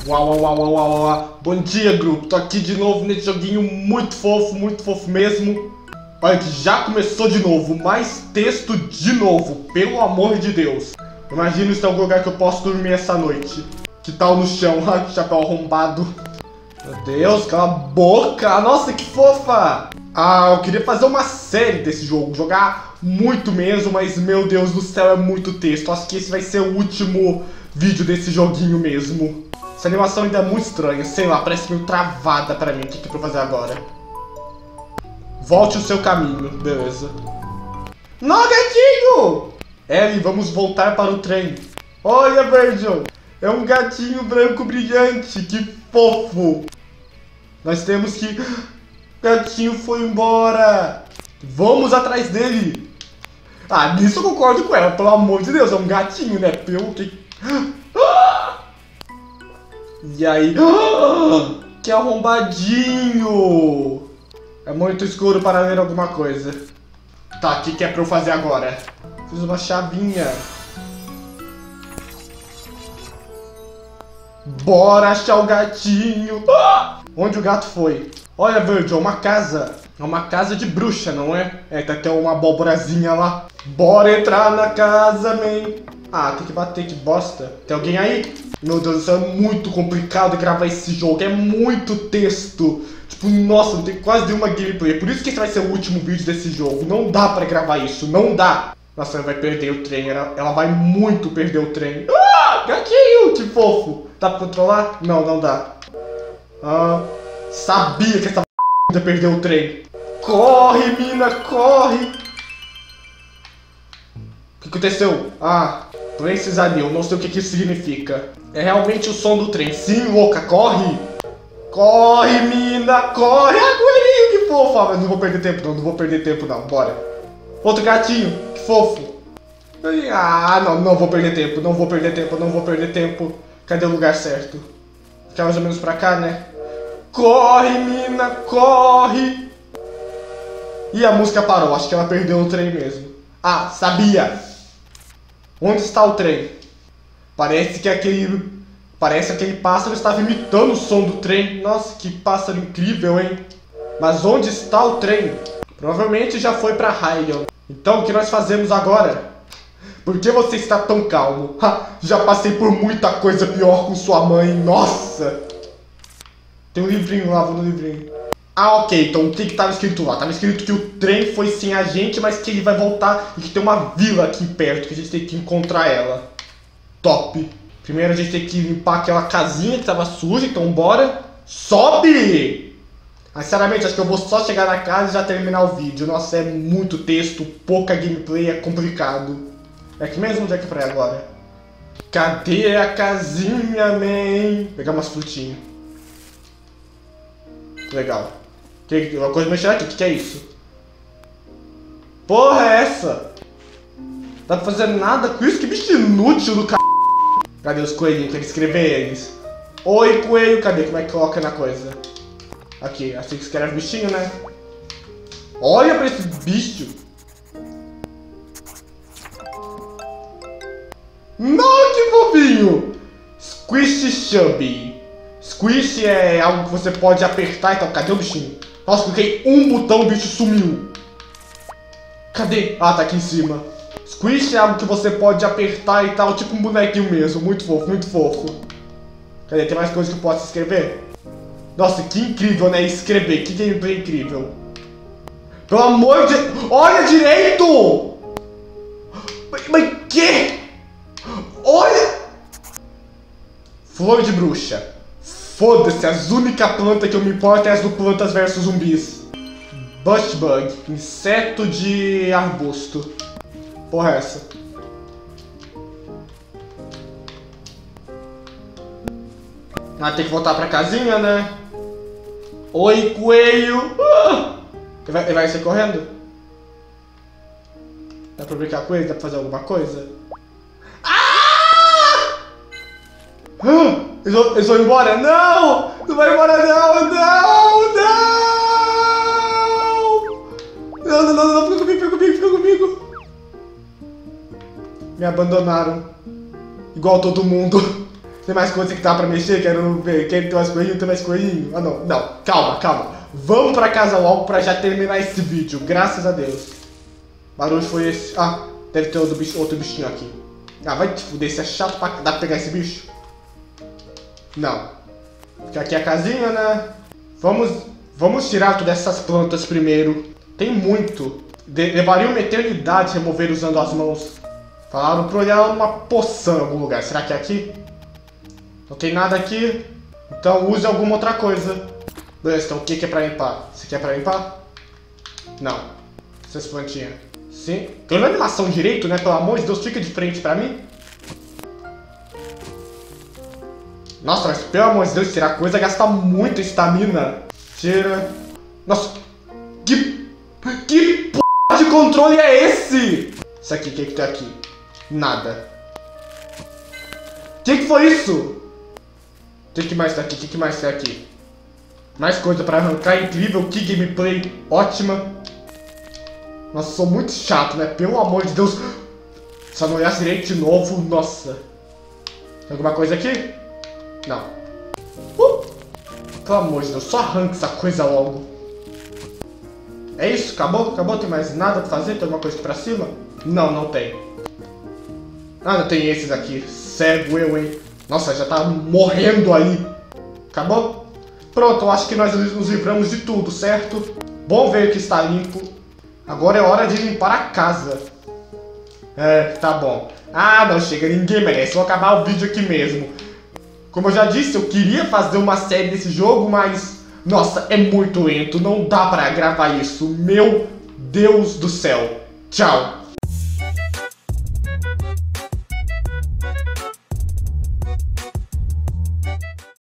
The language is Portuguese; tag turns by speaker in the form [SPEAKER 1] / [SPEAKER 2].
[SPEAKER 1] Uau, uau, uau, uau, uau. Bom dia, grupo. Tô aqui de novo nesse joguinho muito fofo mesmo. Olha que já começou de novo. Mais texto de novo, pelo amor de Deus. Imagina se tem algum lugar que eu posso dormir essa noite. Que tal no chão? Ai, que chapéu arrombado. Meu Deus, cala a boca. Nossa, que fofa. Ah, eu queria fazer uma série desse jogo. Jogar muito mesmo, mas meu Deus do céu, é muito texto. Acho que esse vai ser o último vídeo desse joguinho mesmo. Essa animação ainda é muito estranha, sei lá, parece meio travada pra mim. O que é pra fazer agora? Volte o seu caminho, beleza. Não, gatinho! Ellie, vamos voltar para o trem. Olha, Virgil, é um gatinho branco brilhante, que fofo. Nós temos que... O gatinho foi embora. Vamos atrás dele. Ah, nisso eu concordo com ela, pelo amor de Deus, é um gatinho, né? Pelo que... E aí... Que arrombadinho! É muito escuro para ver alguma coisa. Tá, o que é pra eu fazer agora? Fiz uma chavinha. Bora achar o gatinho! Onde o gato foi? Olha, Virgil, é uma casa. É uma casa de bruxa, não é? É, tá até uma abóborazinha lá. Bora entrar na casa, man. Ah, tem que bater, que bosta. Tem alguém aí? Meu Deus, isso é muito complicado gravar esse jogo. É muito texto. Tipo, nossa, não tem quase nenhuma gameplay. Por isso que esse vai ser o último vídeo desse jogo. Não dá pra gravar isso, não dá. Nossa, ela vai perder o trem. Ela vai muito perder o trem. Ah, gatinho, que fofo. Dá pra controlar? Não, não dá. Ah, sabia que essa ia perder o trem. Corre, mina, corre. O que aconteceu? Ah, Princess Ali, eu não sei o que isso significa. É realmente o som do trem. Sim, louca, corre! Corre, mina, corre! Ah, coelhinho, que fofo! Ah, mas não vou perder tempo não, não vou perder tempo não, bora. Outro gatinho, que fofo. Ah, não, não vou perder tempo, não vou perder tempo, não vou perder tempo. Cadê o lugar certo? Fica mais ou menos pra cá, né? Corre, mina, corre! E a música parou, acho que ela perdeu o trem mesmo. Ah, sabia! Onde está o trem? Parece que aquele pássaro estava imitando o som do trem. Nossa, que pássaro incrível, hein? Mas onde está o trem? Provavelmente já foi para Hylian. Então, o que nós fazemos agora? Por que você está tão calmo? Ha, já passei por muita coisa pior com sua mãe. Nossa! Tem um livrinho lá, vou no livrinho. Ah, ok, então o que estava escrito lá? Estava escrito que o trem foi sem a gente, mas que ele vai voltar e que tem uma vila aqui perto, que a gente tem que encontrar ela. Top! Primeiro a gente tem que limpar aquela casinha que estava suja, então bora. Sobe! Mas sinceramente, acho que eu vou só chegar na casa e já terminar o vídeo. Nossa, é muito texto, pouca gameplay, é complicado. É aqui mesmo? Onde é que é pra ir agora? Cadê a casinha, man? Vou pegar umas frutinhas. Legal. Uma coisa mexer aqui, o que é isso? Porra é essa? Dá pra fazer nada com isso? Que bicho inútil do c... Cadê os coelhinhos? Tem que escrever eles. Oi, coelho, cadê? Como é que coloca na coisa? Aqui, assim que escreve bichinho, né? Olha pra esse bicho! Não, que fofinho! Squishy Chubby. Squish é algo que você pode apertar, então cadê o bichinho? Nossa, cliquei um botão, o bicho sumiu. Cadê? Ah, tá aqui em cima. Squish é algo que você pode apertar e tal, tipo um bonequinho mesmo. Muito fofo, muito fofo. Cadê? Tem mais coisas que eu posso escrever? Nossa, que incrível, né? Escrever, que gameplay incrível. Pelo amor de... Olha direito! Mas que? Olha! Flor de bruxa. Foda-se, as únicas plantas que eu me importo é as do Plantas vs Zumbis. Bushbug, inseto de arbusto. Porra é essa? Ah, tem que voltar pra casinha, né? Oi, coelho! Ele vai sair correndo? Dá pra brincar com ele? Dá pra fazer alguma coisa? Eles vão embora? Não! Não vai embora não! Não! Não! Não, fica comigo! Me abandonaram. Igual todo mundo. Tem mais coisa que dá pra mexer? Quero ver. Quer ter mais coelhinho? Tem mais coelhinho? Ah, não. Não. Calma. Vamos pra casa logo pra já terminar esse vídeo. Graças a Deus. Barulho foi esse? Ah, deve ter outro bichinho aqui. Ah, vai te fuder. Isso é chato pra... Dá pra pegar esse bicho? Não. Fica aqui a casinha, né? Vamos tirar todas essas plantas primeiro. Tem muito. Levaria uma eternidade remover usando as mãos. Falaram pra olhar uma poção em algum lugar. Será que é aqui? Não tem nada aqui. Então use alguma outra coisa. Beleza, então o que é pra limpar? Isso aqui é pra limpar? Não. Essas plantinhas. Sim. Tem uma animação direito, né? Pelo amor de Deus, fica de frente pra mim. Nossa, mas pelo amor de Deus, tirar coisa gasta muita estamina. Tira. Nossa. Que porra de controle é esse? Isso aqui, o que tem aqui? Nada. Que foi isso? O que mais tá aqui? O que mais tem aqui? Mais coisa pra arrancar, incrível, que gameplay ótima. Nossa, sou muito chato, né? Pelo amor de Deus. Se eu não olhar direito de novo, nossa. Tem alguma coisa aqui? Não. Pelo amor de Deus, só arranca essa coisa logo. É isso? Acabou? Acabou? Tem mais nada pra fazer? Tem alguma coisa aqui pra cima? Não, não tem. Ah, não tem esses aqui. Cego eu, hein? Nossa, já tá morrendo aí. Acabou? Pronto, eu acho que nós nos livramos de tudo, certo? Bom ver que está limpo. Agora é hora de limpar a casa. É, tá bom. Ah, não chega, ninguém merece. Vou acabar o vídeo aqui mesmo. Como eu já disse, eu queria fazer uma série desse jogo, mas... Nossa, é muito lento. Não dá pra gravar isso. Meu Deus do céu. Tchau.